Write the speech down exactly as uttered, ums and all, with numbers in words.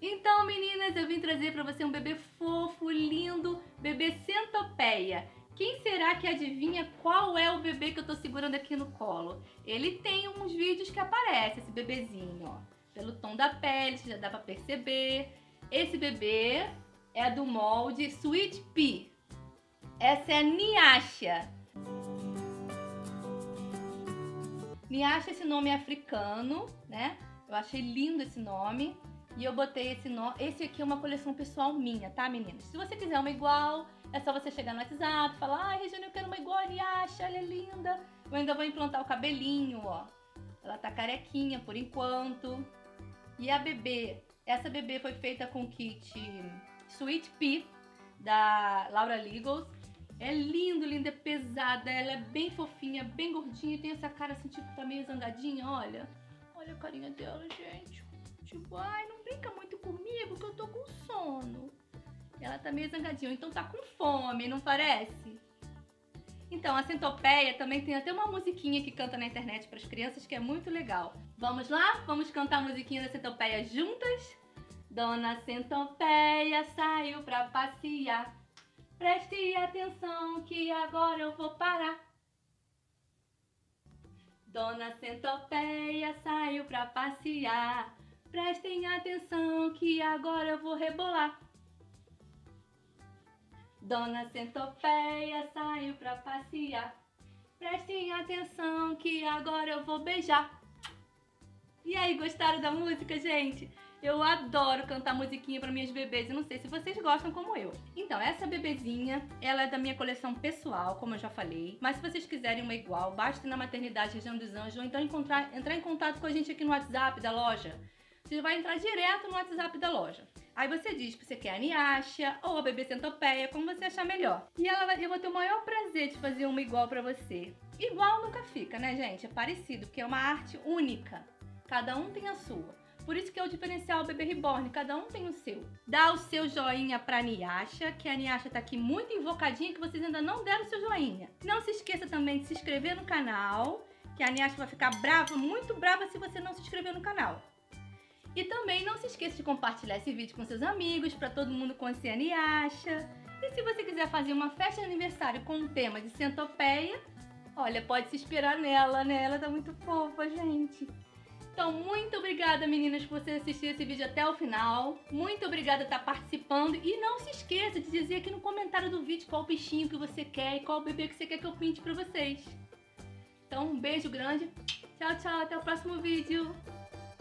Então, meninas, eu vim trazer pra você um bebê fofo, lindo, bebê centopeia. Quem será que adivinha qual é o bebê que eu tô segurando aqui no colo? Ele tem uns vídeos que aparece, esse bebezinho, ó. Pelo tom da pele, já dá pra perceber. Esse bebê é do molde Sweet Pea. Essa é a Nyasha. Nyasha, esse nome é africano, né? Eu achei lindo esse nome. E eu botei esse nome. Esse aqui é uma coleção pessoal minha, tá, meninas? Se você quiser uma igual, é só você chegar no WhatsApp e falar: ai, Regiane, eu quero uma igual a Nyasha, ela é linda. Eu ainda vou implantar o cabelinho, ó. Ela tá carequinha por enquanto. E a bebê, essa bebê foi feita com o kit Sweet Pea, da Laura Legals. É lindo, linda, é pesada, ela é bem fofinha, bem gordinha. Tem essa cara assim, tipo, tá meio zangadinha, olha. Olha a carinha dela, gente. Tipo, ai, não brinca muito comigo que eu tô com sono. Ela tá meio zangadinha, então tá com fome, não parece? Então, a centopeia também tem até uma musiquinha que canta na internet para as crianças que é muito legal. Vamos lá? Vamos cantar a musiquinha da centopeia juntas? Dona Centopeia saiu pra passear. Preste atenção que agora eu vou parar. Dona Centopeia saiu pra passear. Prestem atenção que agora eu vou rebolar. Dona Centopeia saiu pra passear. Prestem atenção que agora eu vou beijar. E aí, gostaram da música, gente? Eu adoro cantar musiquinha para minhas bebês. Eu não sei se vocês gostam como eu. Então, essa bebezinha, ela é da minha coleção pessoal, como eu já falei. Mas se vocês quiserem uma igual, basta ir na maternidade Região dos Anjos ou então encontrar, entrar em contato com a gente aqui no WhatsApp da loja. Você vai entrar direto no WhatsApp da loja. Aí você diz que você quer a Nyasha ou a bebê centopeia, como você achar melhor. E ela vai, eu vou ter o maior prazer de fazer uma igual pra você. Igual nunca fica, né, gente? É parecido, porque é uma arte única. Cada um tem a sua. Por isso que é o diferencial Bebê Reborn, cada um tem o seu. Dá o seu joinha pra Nyasha, que a Nyasha tá aqui muito invocadinha, que vocês ainda não deram o seu joinha. Não se esqueça também de se inscrever no canal, que a Nyasha vai ficar brava, muito brava se você não se inscrever no canal. E também não se esqueça de compartilhar esse vídeo com seus amigos, para todo mundo conhecer a Nyasha. E se você quiser fazer uma festa de aniversário com um tema de centopeia, olha, pode se inspirar nela, né? Ela tá muito fofa, gente. Então, muito obrigada, meninas, por você assistir esse vídeo até o final. Muito obrigada por estar participando. E não se esqueça de dizer aqui no comentário do vídeo qual bichinho que você quer e qual bebê que você quer que eu pinte pra vocês. Então, um beijo grande. Tchau, tchau. Até o próximo vídeo.